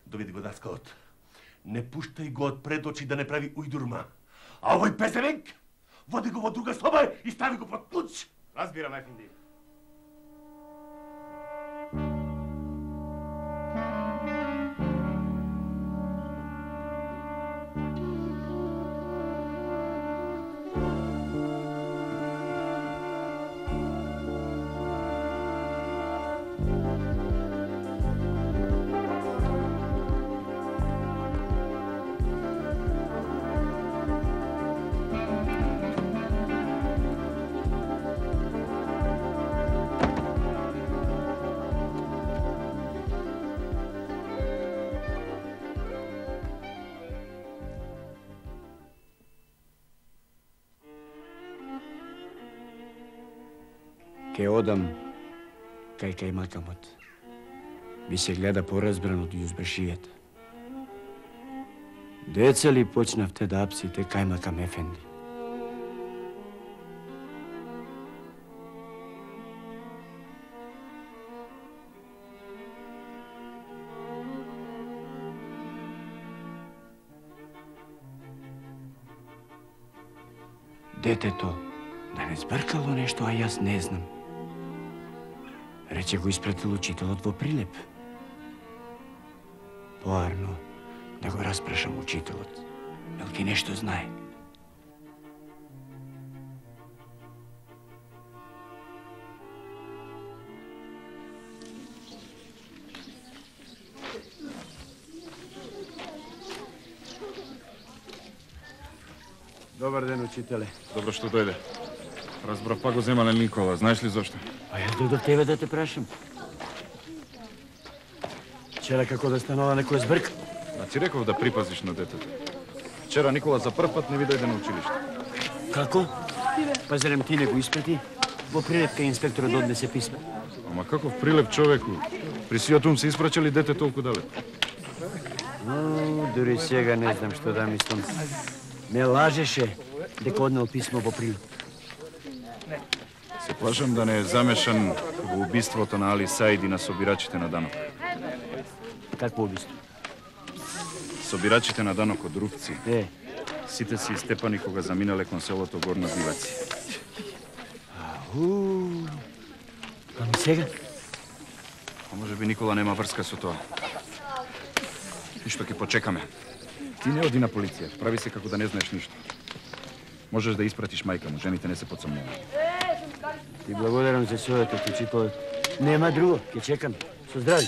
Доведи го даскалот. Не пуштај го од пред очи да не прави ујдурма. А овој пезевек, води го во друга соба и стави го под клуч. Разбирам, ефенди. Ке одам кај кајмакамот. Ми се гледа поразбран од јузбашијата. Деца ли почнавте да апсите кајмакам ефенди? Детето да не збркало нешто, а јас не знам. Рече го испратил учителот во Прилеп. Поарно да го распрашам учителот. Мелки нешто знае. Добар ден, учителе. Добро што дојде. Разбрав па го земале Никола. Знаеш ли зошто? А јас дојдов тебе да те прашам. Вчера како да станува некој збрк? А ти реков да припазиш на детето. Вчера Никола за прв пат не ви дојде на училиште. Како? Па зарем ти не го испрати? Во Прилеп кај инспекторот однесе писмо. Ама каков Прилеп човеку? При Сиотум се испрачали дете толку далек. Дури сега не знам што да мислам. Ме лажеше дека однел писмо во Прилеп. Се плашам да не е замешан во убиството на Али Саид и на собирачите на данок. Какво убиство? Собирачите на данок од Рувци. Сите си истепани кога заминале кон селото Горна Диваци. Ами сега? А може би Никола нема врска со тоа. И што ќе почекаме? Ти не оди на полиција, прави се како да не знаеш ништо. Можеш да испратиш мајка му, жените не се подсомнуваат. Ти благодарам за советот, учителот. Нема друго, ќе чекам. Со здрави.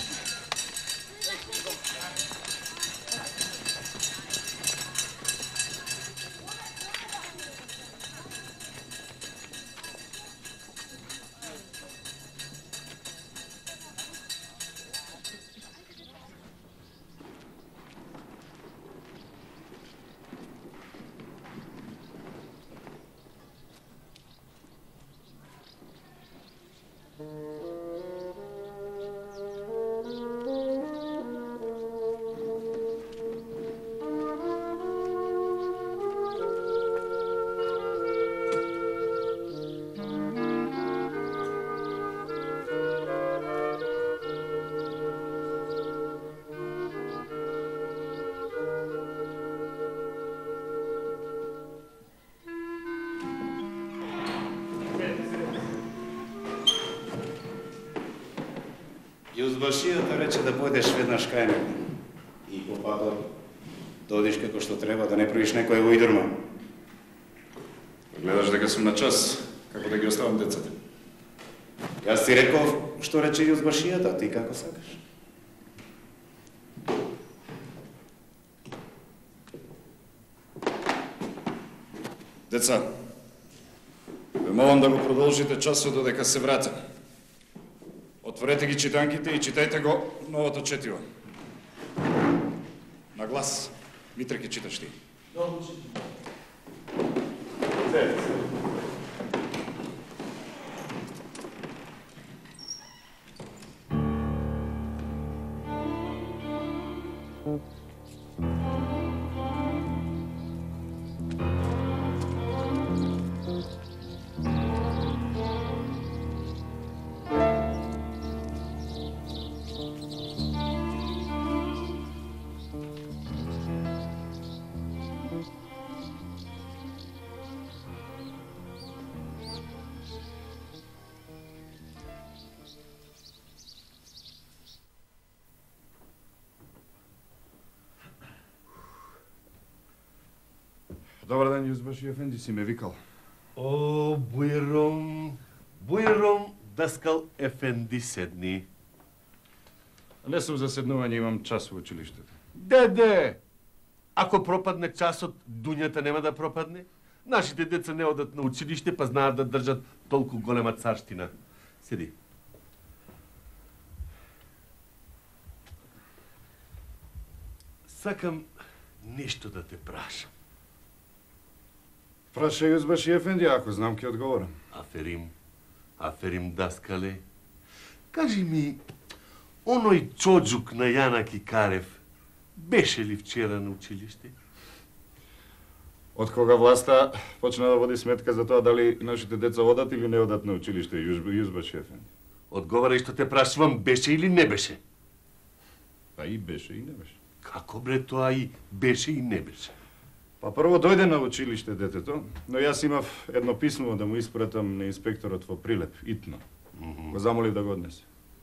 Јузбашијата рече да појдеш веднаш кај него. И по патот додиш како што треба, да не правиш некоја ујдурма. Гледаш дека сум на час, како да ги оставам децата. Јас ти реков што рече Јузбашијата, ти како сакаш. Деца, ве молам да го продолжите часот додека се вратам. Отворете ги читанките и читајте го новото четиво. На глас. Митре, ке читаш ти. Добро читам. Добар ден, Юзбаши ефенди, си ме викал. О, Буйром, даскал ефенди, седни. Не сум за седнување, имам час во училиштето. Деде, ако пропадне часот, дуњата нема да пропадне. Нашите деца не одат на училиште, па знаат да држат толку голема царштина. Седи. Сакам нешто да те прашам. Праша Юзбаши ефенди, ако знам ќе одговорам. Аферим даскале. Кажи ми, оној чоджук на Јанаки Карев беше ли вчера на училиште? Од кога власта почна да води сметка за тоа дали нашите деца одат или не одат на училиште, Юзбаши ефенди? Одговарај што те прашувам, беше или не беше? Па и беше и не беше. Како бре тоа и беше и не беше? Па прво дојде на училиште детето, но јас имав едно писмо да му испратам на инспекторот во Прилеп, итно. Го замолив да го однесе.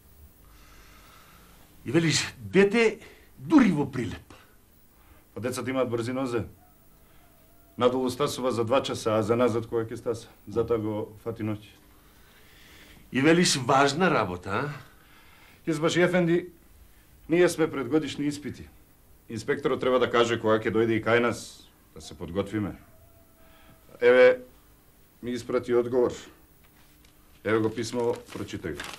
И велиш, дете дури во Прилеп. Па децата имаат брзи нозе. Надолу стасува за 2 часа, а за назад кога ќе стаса. Затоа го фати ноќ. И велиш важна работа, а? Юзбаши ефенди, ние сме пред годишни испити. Инспекторот треба да каже кога ќе дојде и кај нас, да се подготвиме. Еве, ми испрати одговор. Еве го писмо, прочитај го.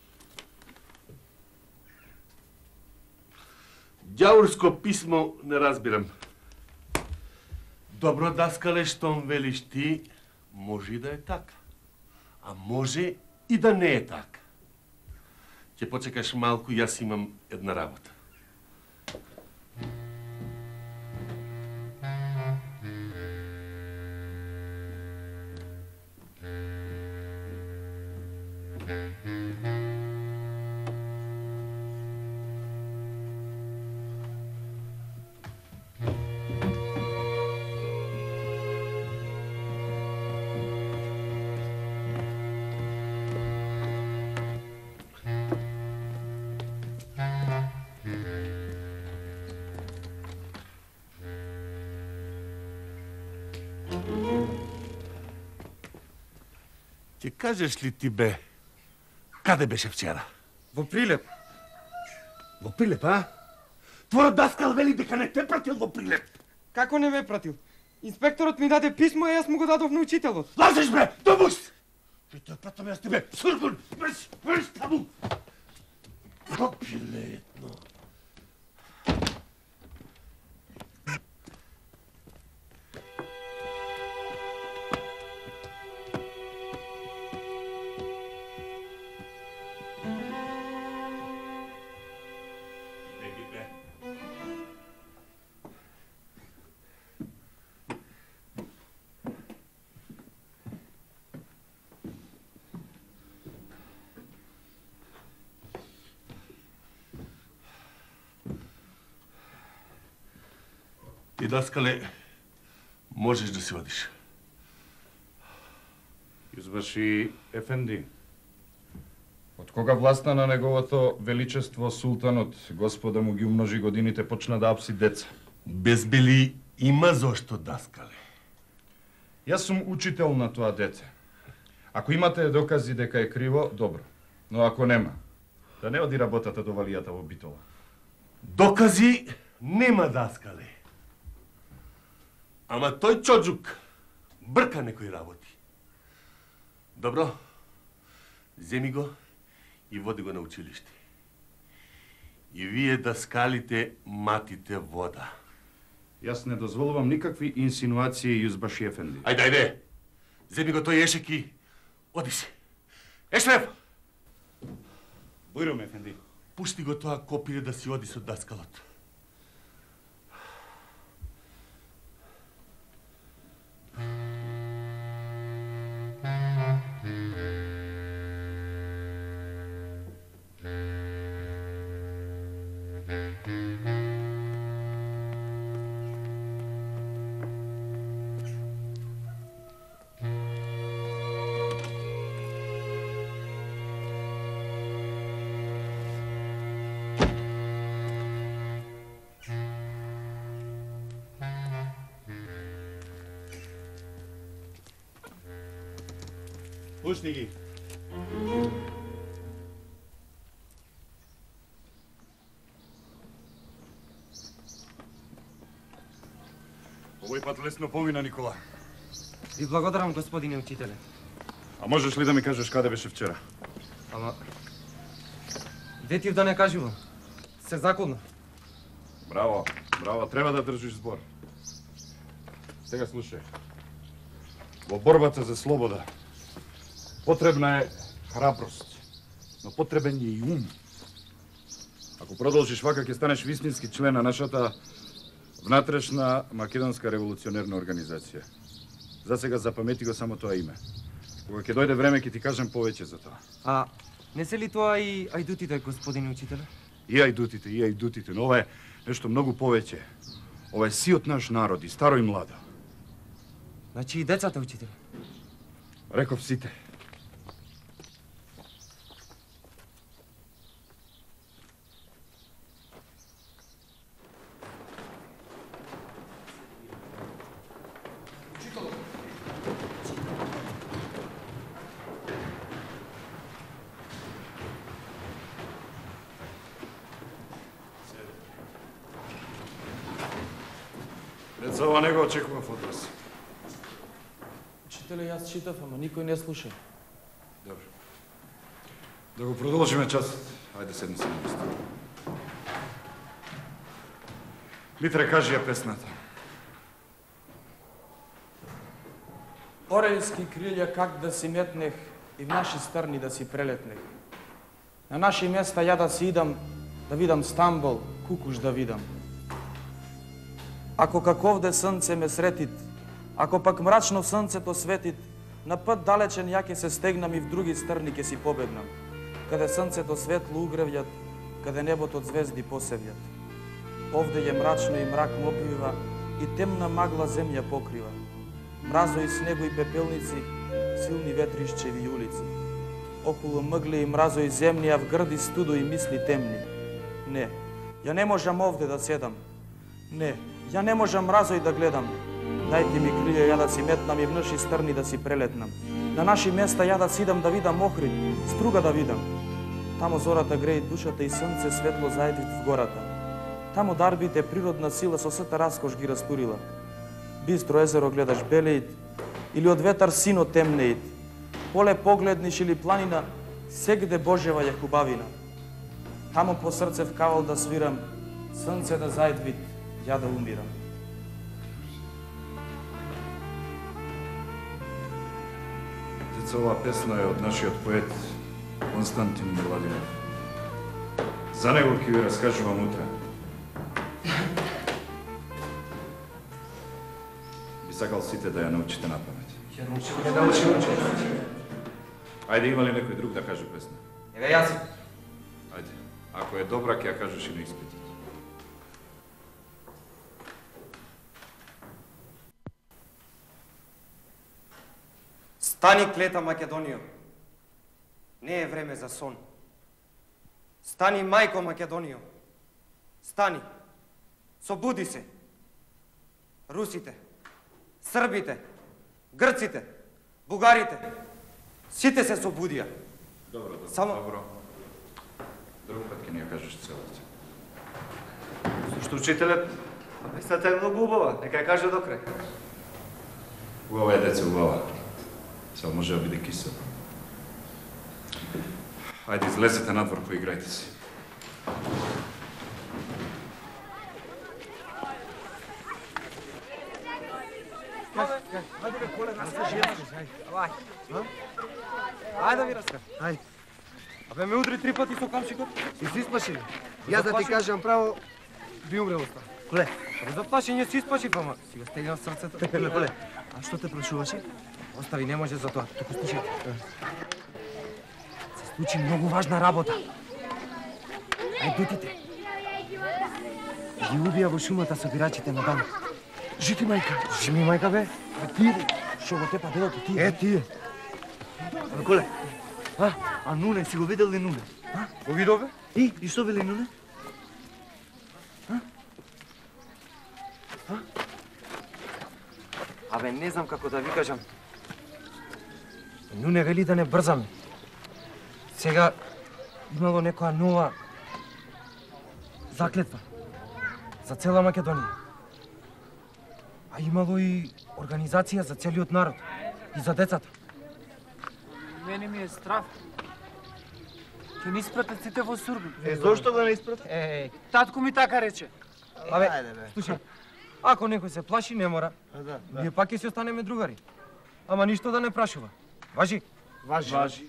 Ѓаурско писмо не разбирам. Добро, даскале, штом велиш ти, може и да е така. А може и да не е така. Ќе почекаш малку, јас имам една работа. Ќе кажеш ли ти бе, каде беше вчера? Во Прилеп. Во Прилеп, а? Твојот даскал вели дека не те пратил во Прилеп. Како не ме пратил? Инспекторот ми даде писмо и јас му го дадов на учителот. Лазеш бе, домуш! Што те пратам јас тебе? Сурбун, врш таму! Пропилетно. И даскале, можеш да си одиш. Юзбаши ефенди, од кога власта на неговото величество султанот, господа му ги умножи годините, почна да апси деца? Безбили има зошто, даскале. Јас сум учител на тоа дете. Ако имате докази дека е криво, добро. Но ако нема, да не оди работата до валијата во Битола. Докази нема, даскале. Ама тој чоджук брка некои работи. Добро, земи го и води го на училиште. И вие даскалите матите вода. Јас не дозволувам никакви инсинуации, Юзбаши ефенди. Ајде, земи го тој Ешек и оди се. Ешреф! Бујром ефенди. Пушти го тоа копиле да си оди со даскалот. Пушти ги. Овој пат лесно помина, Никола. Ви благодарам, господине учителе. А можеш ли да ми кажеш каде беше вчера? Ама... Ветив да не кажувам. Се заколна. Браво, браво, треба да држиш збор. Сега слушај. Во борбата за слобода потребна е храброст, но потребен е и ум. Ако продолжиш вака, ќе станеш вистински член на нашата внатрешна македонска револуционерна организација. За сега запамети го само тоа име. Кога ќе дојде време, ќе ти кажем повеќе за тоа. А не се ли тоа и ајдутите, господине учителе? И ајдутите, но ова е нешто многу повеќе. Ова е сиот наш народ, и старо и младо. Значи и децата, учителе? Реков сите. Деца, ова не го очекував од вас. Учителе, јас читав, ама никој не слуша. Добро. Да го продолжиме часот. Ајде, седни се на место. Митре, кажи ја песната. Орелски крилја как да си метнех и в наши страни да си прелетнех. На наши места ја да си идам, да видам Стамбул, Кукуш да видам. Ако каковде сонце ме сретит, ако пак мрачно сонцето светит, на път далечен ја ќе се стегнам и в други страни ќе си побегнам, каде сонцето светло угревјат, каде небото од звезди посевјат. Овде е мрачно и мрак ме опивива и темна магла земја покрива. Мразо и снего и пепелници, силни ветришчеви и улици. Околу мъгли и мразо и земни, а в грди студо и мисли темни. Не, ја не можам овде да седам. Не, ја не можам мразо и да гледам. Дајте ми крилја ја да си метнам и в наши страни да си прелетнам. На наши места ја да си идам да видам Охрид, струга да видам. Тамо зората греи душата и сонце светло заедит в гората. Тамо дарбите природна сила со сета раскош ги растурила. Бистро езеро гледаш белеит, или од ветар сино темнеит. Поле погледниш или планина, сегде Божева е хубавина. Тамо по срце в кавал да свирам, сонце да заедвит, ја да умирам. Деца, оваа песна е од нашиот поет Константин Миладинов. За него ќе ви раскажувам утре. Би сакал сите да ја научите на памет. Ќе научим. Ајде, има ли некој друг да каже песна? Еве јас. Ајде, ако е добра, ќе ја кажеш и на испитите. Стани, клета Македонијо. Не е време за сон. Стани, мајко Македонијо. Стани. Собуди се. Русите, србите, грците, бугарите, сите се собудија. Добро. Само- Друг пат ќе ни ја кажеш целата. Зашто учителят? Песната е многу убава, нека ја каже до крај. Убава е, деце, убава. Само може да биде кисел. Ајде, излезете надвор, поиграјте си. Ајде бе, коле, раскажи јас. Ајде да ви раскажи. Ајде. Абе ме удри 3 пати со камшикот. Си се исплаши? Јас да ти кажам право, би умрел оста. Коле, Абе заплашење си исплашив, ама си го стегнав срцето. коле. А што те прашуваше? Остави, не може за тоа. Туку слушај. Се случи многу важна работа. Ајдутите ги убија во шумата собирачите на дан. Жити мајка. Жими мајка бе. А ти? Шо го тепа делото ти? Е, тие. Коле, А Нуне, си го видел ли Нуне? Го видов бе? и што вели Нуне? Абе, не знам како да ви кажам. Но не вели да не брзаме. Сега имало некоја нова заклетва за цела Македонија. А имало и организација за целиот народ и за децата. Мене ми е страх. Ќе ни испратат сите во Сургут. Зошто да не испратат? Татко ми така рече. Абе, слушај, ако некој се плаши, не мора. Ние пак ќе си останеме другари. Ама ништо да не прашува. Важи? Важи.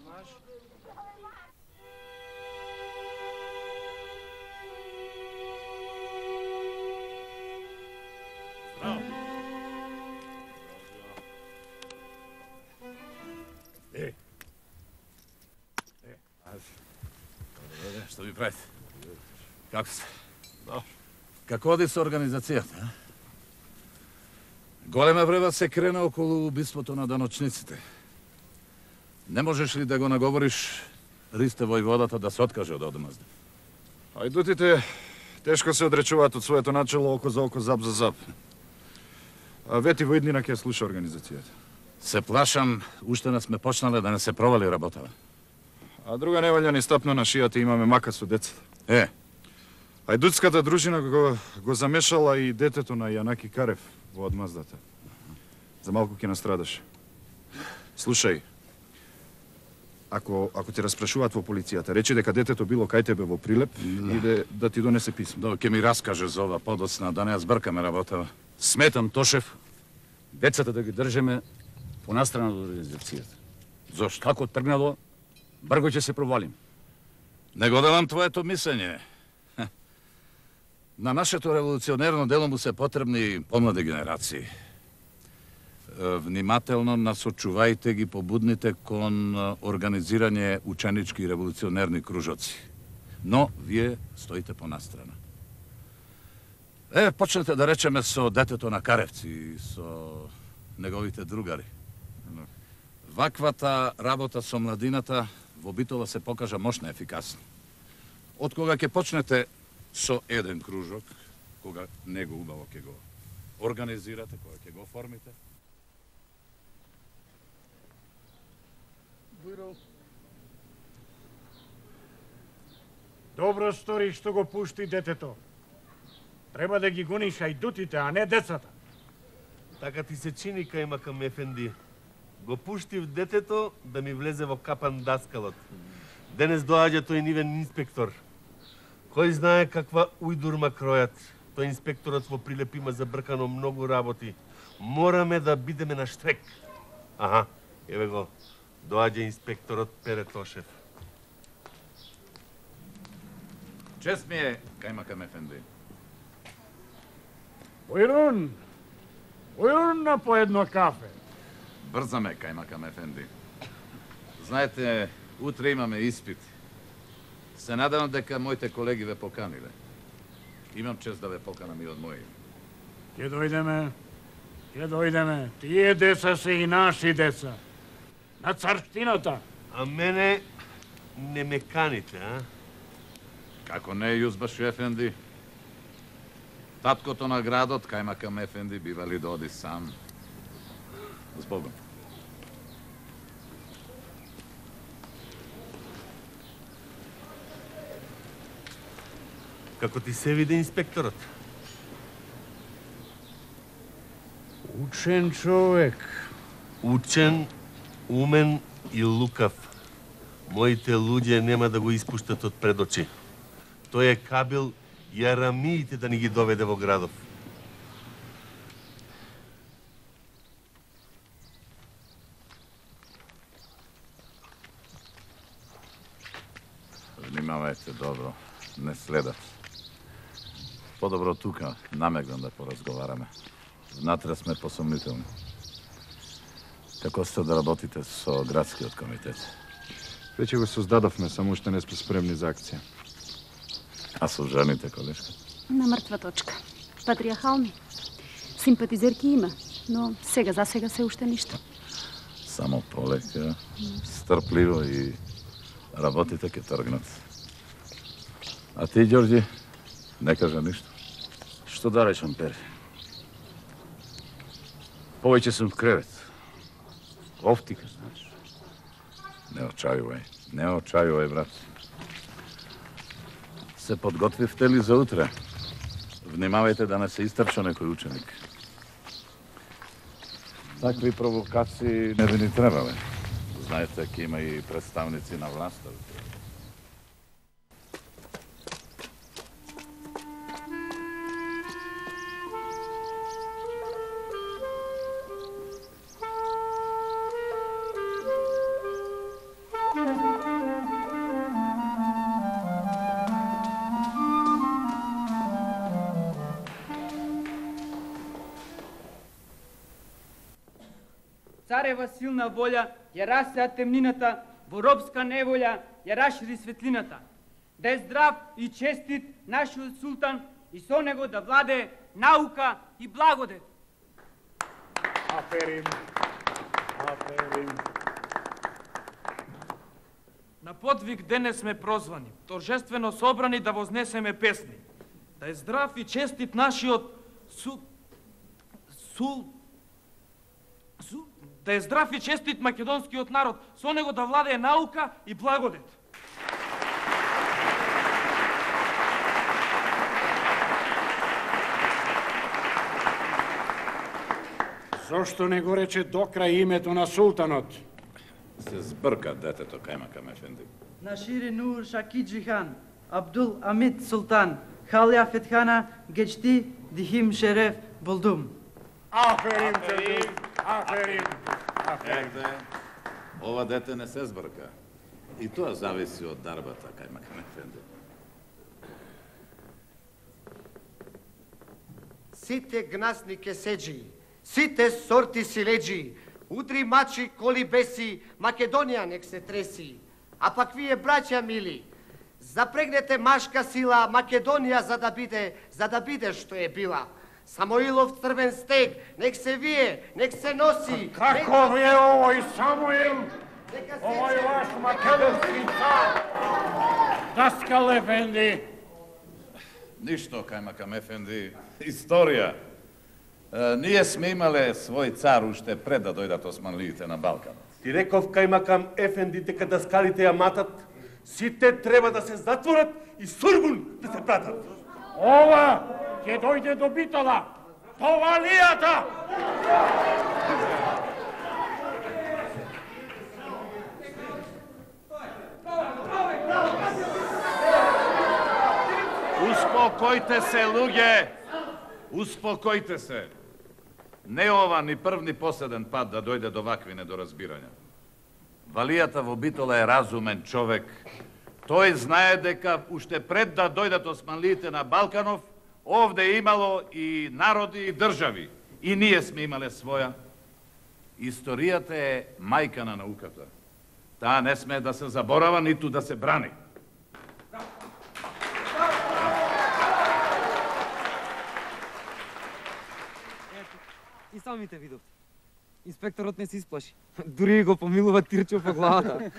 Што ви правите? Како сте? Како оди со организацијата? Голема врева се крена околу убиството на даночниците. Не можеш ли да го наговориш Ристе војводата да се откаже од одмазда? Хајдутите тешко се одречуваат од своето начело око за око, зап за зап. А вети во иднина ќе слуша организацијата. Се плашам, уште не сме почнале да не се провали работава. А друга не валја ни стапна на шијата, имаме мака со децата. Хајдутската дружина го замешала и детето на Јанаки Карев во одмаздата. За малку ќе настрадаше. Слушај, ако те распрашуваат во полицијата, речи дека детето било кај тебе во Прилеп и да ти донесе писмо. Ќе ми раскаже за ова подоцна, да не ја збркаме работава. Сметам, Тошев, децата да ги држеме понастрана од организацијата. Зошто? Како тргнало, брго ќе се провалим. Не го давам твоето мислење. На нашето револуционерно дело му се потребни помлади генерации. Внимателно насочувајте ги побудните кон организирање ученички и револуционерни кружоци. Но вие стоите понастрана. Почнете да речеме со детето на Каревци и со неговите другари. Ваквата работа со младината во Битола се покажа мощна ефикасна. Од кога ќе почнете со еден кружок, кога него убаво ќе го организирате, кога ќе го оформите. Добро стори што го пушти детето. Треба да ги гониш хајдутите, а не децата. Така ти се чини, Кајмакам ефенди. Го пуштив детето да ми влезе во капан даскалот. Денес доаѓа тој нивен инспектор. Кој знае каква ујдурма кројат. Тој инспекторот во Прилеп има забркано многу работи. Мораме да бидеме на штрек. Аха, еве го. Доаѓа инспекторот Пере Тошев. Чест ми е, Кајмакам ефенди. Бојрун на по едно кафе. Брзаме, Кајмакам ефенди. Знаете, утре имаме испит. Се надевам дека моите колеги ве поканиле. Имам чест да ве поканам и од мои. Ќе дојдеме. Тие деца се и наши деца. На царштината. А мене не ме каните, а? Како не, Јузбаш ефенди? Таткото на градот, Кајмакам ефенди, бива ли да оди сам? С Богом. Како ти се види инспекторот? Учен човек. Учен, умен и лукав. Моите луѓе нема да го испуштат од пред очи. Тој е кабил јарамиите да ни ги доведе во градов. Внимавајте добро, не следат. Подобро тука, намегнам да поразговараме. Внатре сме посомнителни. Како сте да работите со градскиот комитет? Веќе го создадовме, само уште не сме спремни за акција. А со жените, колешка? На мртва точка. Патриархални. Симпатизерки има, но сега за сега се уште ништо. Само полека, стрпливо и работите ќе тргнат. А ти, Ѓорѓи, не кажа ништо. Што да речам, Пер? Повеќе сум в кревет. Офтика, знаеш. Не отчаивай, брат. Се подготвивте ли за утре? Внимавайте да не се изтрча некој ученик. Такви провокации не би ни требале. Знаете, ќе има и представници на власта. Царева силна волја ја расеа темнината, во робска неволја ја расшири светлината. Да е здрав и честит нашиот султан и со него да владее наука и благодет. Аферим. На подвиг денес сме прозвани, торжествено собрани да вознесеме песни. Да е здрав и честит нашиот да е здрав и честит македонскиот народ, со него да владее наука и благодет. Зошто не го рече до крај името на султанот? Се збрка детето, Каймакам ефенди. Нашири Нур Шакиджи хан, Абдул Амид Султан, Халја Фетхана, Гечти, Дихим Шереф, Болдум. Аферим. Ете, ова дете не се збрка. И тоа зависи од дарбата, Каймакам ефенди. Сите гнасни кеседжи, сите сорти силеджи, удри мачи, коли беси, Македонија нек се треси. А пак вие, браќа мили, запрегнете машка сила Македонија за да биде што е била. Самоилов црвен стег, нек се вие, нек се носи. Како ви е овој Самуил? Овој ваш македонски цар? Даскал ефенди. Ништо, Каймакам ефенди, историја. Ние сме имале свој цар уште пред да дојдат османлиите на Балкан. Ти реков, Каймакам ефенди, дека даскалите ја матат, сите треба да се затворат и сургун да се пратат. Ова ќе дојде до Битола, до Валијата! Успокојте се, луѓе! Успокојте се! Не ова ни прв ни последен пат да дојде до вакви недоразбирања. Валијата во Битола е разумен човек. Тој знае дека уште пред да дојдат османлиите на Балканов, овде имало и народи и држави. И ние сме имале своја. Историјата е мајка на науката. Таа не сме да се заборава, ниту да се брани. И самите видовте. Инспекторот не се исплаши. Дури го помилува тирчо по главата.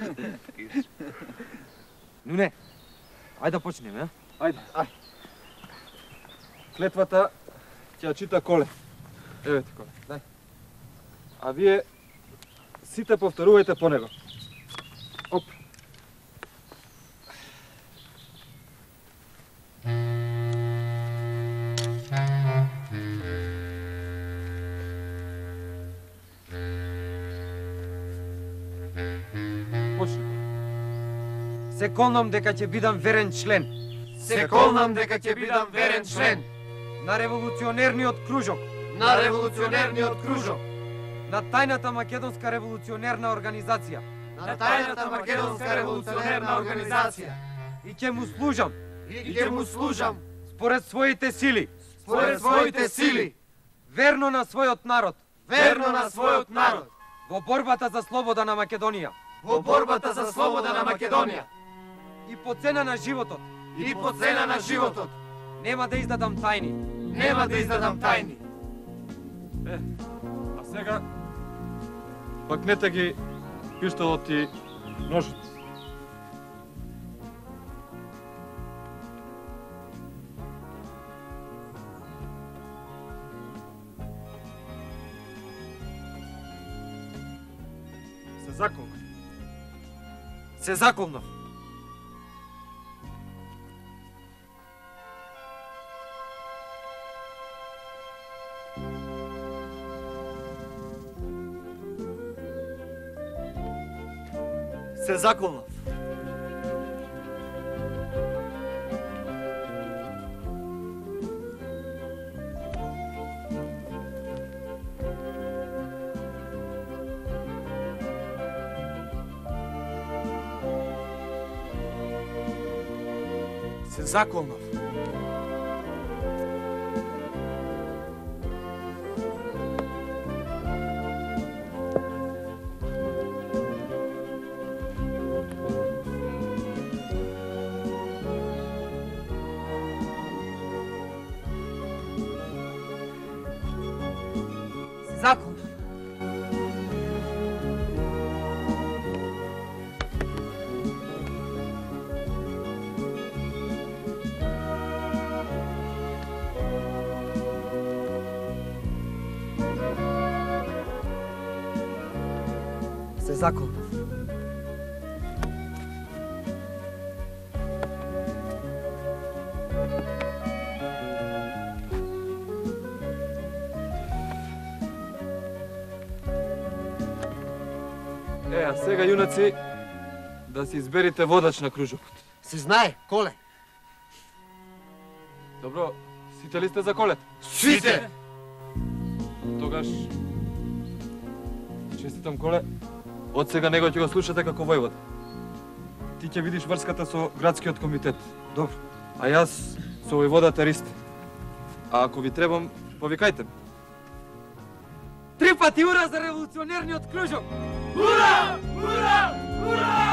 Но не. Ајде да почнеме, а? Ајде. Клетвата ќе ја чита Коле. Евете, Коле, дај. А вие сите повторувајте по него. Оп. Се колнам дека ќе бидам верен член. Се колнам дека ќе бидам верен член на револуционерниот кружок. На револуционерниот кружок. На тајната македонска револуционерна организација. На тајната македонска револуционерна организација. И ќе му служам. И ќе му служам според своите сили. Според своите сили. Верно на својот народ. Верно на својот народ. Во борбата за слобода на Македонија. Во борбата за слобода на Македонија. И по цена на животот. И по цена на животот. Нема да издадам тајни. Нема да издадам тајни. А сега пакнете ги пиштолот и ножот. Се заколна. Се заколнав. Се заколнав. Се заколнав. Закон. Се заколнав. А сега, юнаци, да си изберите водач на кружокот. Се знае, Коле. Добро, сите ли сте за Колет? Сите! Тогаш... Честитам, Коле. Од сега него ќе го слушате како војвод. Ти ќе видиш врската со градскиот комитет. Добро. А јас со војводата Рист. А ако ви требам, повикајте ме. 3 пати ура за револуционерниот кружок! Ура! Ура! Ура!